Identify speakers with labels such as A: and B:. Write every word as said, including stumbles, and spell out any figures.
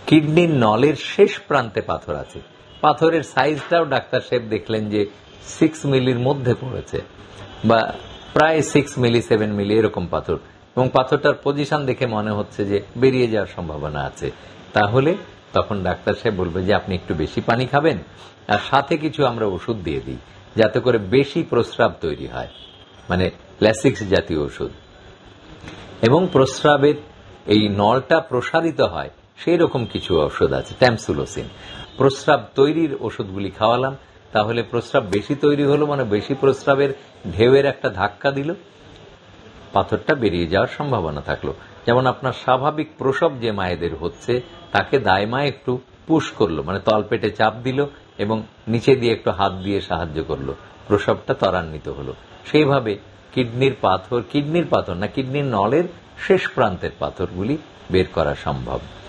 A: কিডনির নলের শেষ প্রান্তে পাথর আছে। পাথরের সাইজটাও ডাক্তার সাহেব দেখলেন যে সিক্স মিলির মধ্যে পড়েছে, বা প্রায় সিক্স মিলি সেভেন মিলি এরকম পাথর, এবং পাথরটার পজিশন দেখে মনে হচ্ছে যে বেরিয়ে যাওয়ার সম্ভাবনা আছে। তাহলে তখন ডাক্তার সাহেব বলবে যে আপনি একটু বেশি পানি খাবেন, আর সাথে কিছু আমরা ওষুধ দিয়ে দিই যাতে করে বেশি প্রস্রাব তৈরি হয়, মানে ল্যাসিক্স জাতীয় ওষুধ, এবং প্রস্রাবের এই নলটা প্রসারিত হয় সেই রকম কিছু ওষুধ আছে, ট্যামসুলোসিন। প্রস্রাব তৈরির ওষুধগুলি খাওয়ালাম, তাহলে প্রস্রাব বেশি তৈরি হলো, মানে বেশি প্রস্রাবের ঢেউয়ের একটা ধাক্কা দিল, পাথরটা বেরিয়ে যাওয়ার সম্ভাবনা থাকলো। যেমন আপনার স্বাভাবিক প্রসব যে মায়েদের হচ্ছে তাকে দাইমা একটু পুশ করলো, মানে তলপেটে চাপ দিল এবং নিচে দিয়ে একটু হাত দিয়ে সাহায্য করলো, প্রসবটা ত্বরান্বিত হলো। সেইভাবে কিডনির পাথর, কিডনির পাথর না, কিডনির নলের শেষ প্রান্তের পাথরগুলি বের করা সম্ভব।